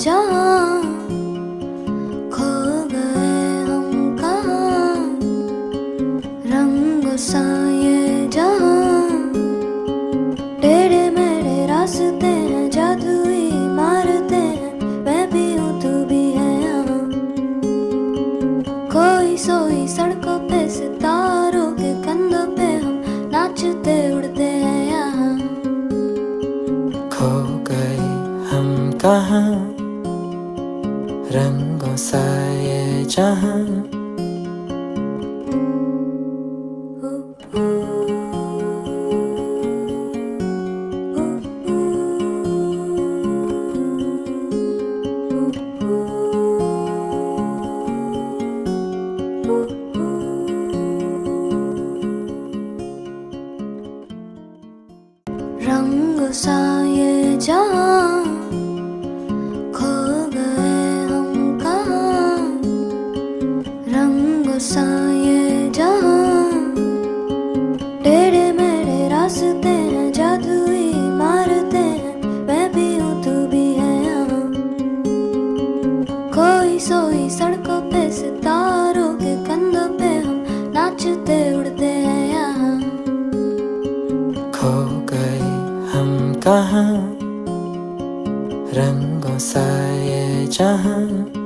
जहाँ खो गए हम कहाँ, रंगों सा ये जहाँ। टेढ़े मेढ़े रास्ते हैं, जादुई मारते हैं, मैं भी हूँ तू भी है यहाँ। खोई सोई सड़कों पे सितारों के कंधों पे हम नाचते उड़ते हैं यहाँ। खो गए हम कहाँ, रंगों सा ये जहाँ। रंगों सा ये जहाँ, खो गए हम कहाँ, रंगों सा ये जहाँ। टेढ़े मेढ़े रास्ते हैं, जादुई मारते हैं, मैं भी हूँ तू भी है यहाँ। खोई सोई सड़कों पे सितारों के कंधों पे हम नाचते उड़ते हैं यहाँ। खो गए हम कहाँ, रंगों सा ये जहाँ।